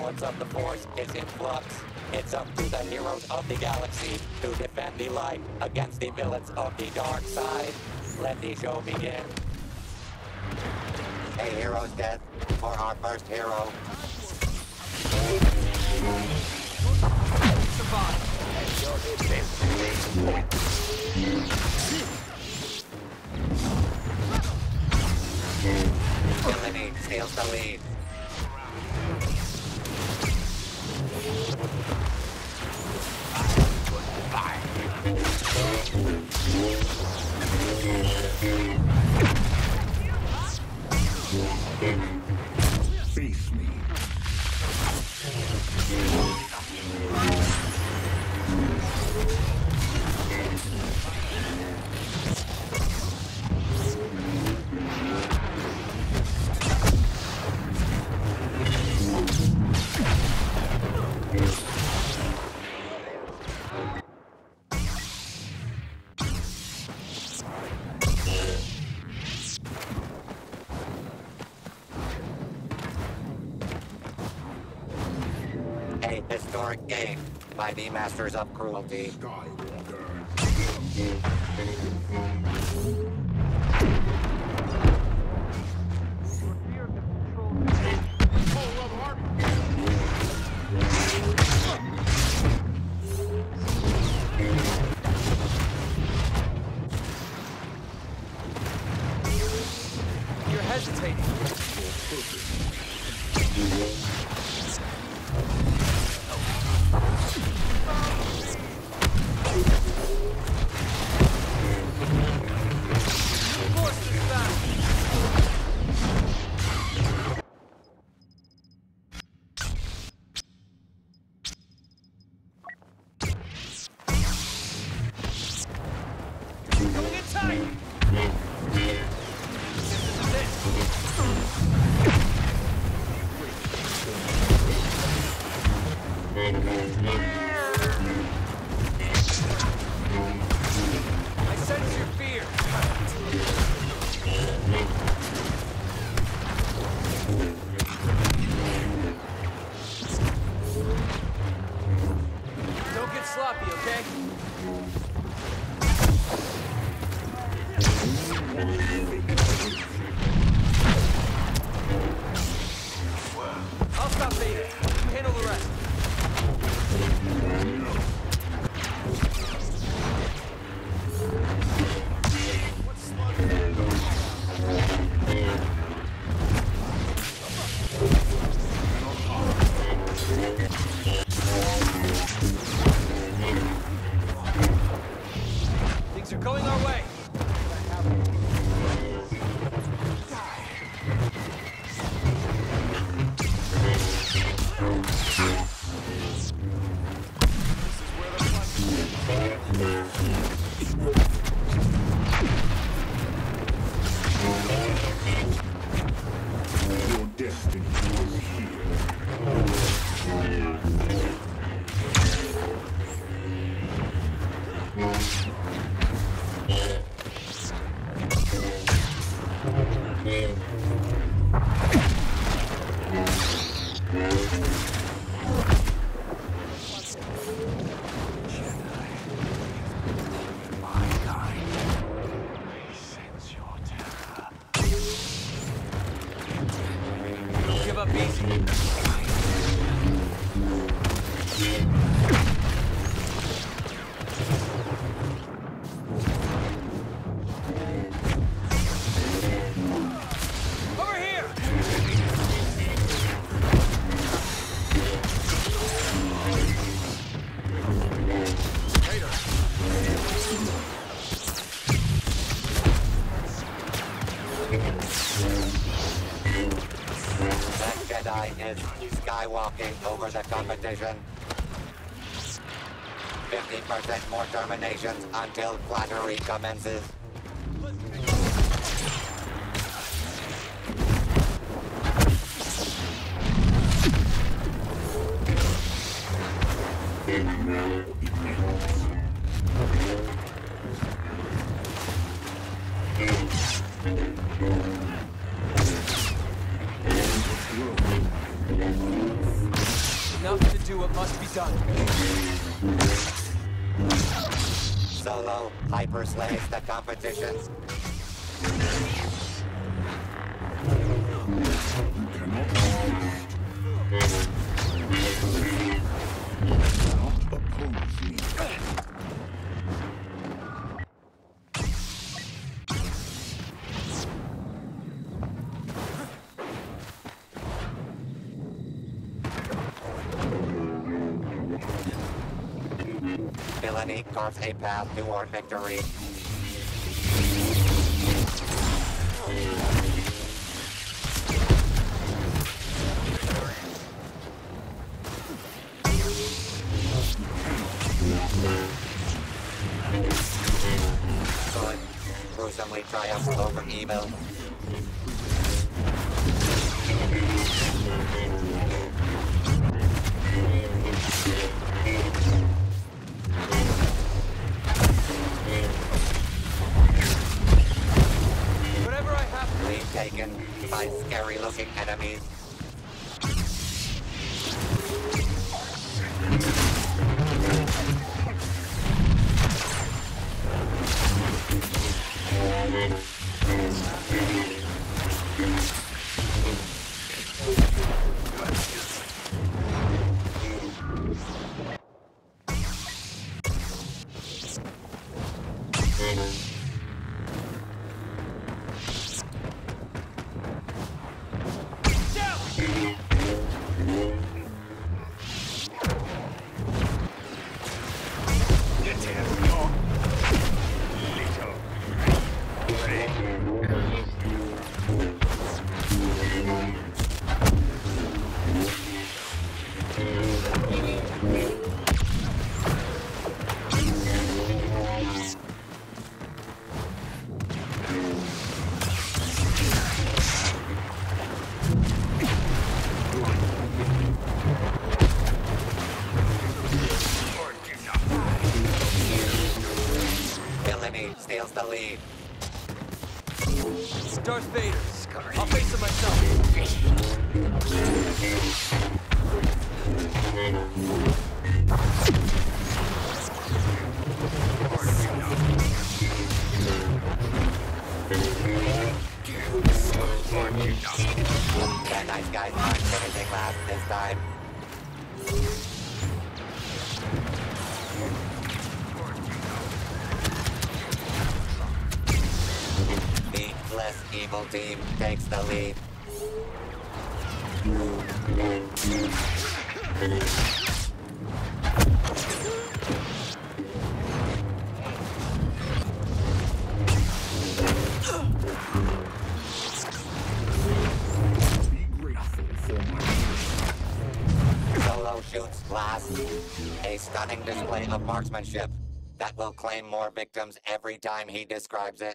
balance of the Force is in flux. It's up to the heroes of the galaxy to defend the light against the villains of the dark side. Let the show begin. A hero's death for our first hero. Survive. Villainy steals the lead. Face me. A historic game by the Masters of Cruelty. Skywalker. You're hesitating. Force is back. Coming in tight. I sense your fear. Don't get sloppy, okay? I'll stop Vader. You handle the rest. Things are going our way. Your destiny is here. Don't give up easy. Over here! That Jedi is skywalking over the competition. 50% more terminations until flattery commences. enough to do what must be done. Solo hyper slays the competitions. Not oppose me. Villainy carves a path toward victory. Good gruesomely triumphs over evil. Whatever I have to. Lead taken by scary-looking enemies. Villainy steals the lead. It's Darth Vader. I'll face him myself. The nice guys aren't finishing last this time. The less evil team takes the lead. Be grateful for my Solo shoots last. A stunning display of marksmanship that will claim more victims every time he describes it.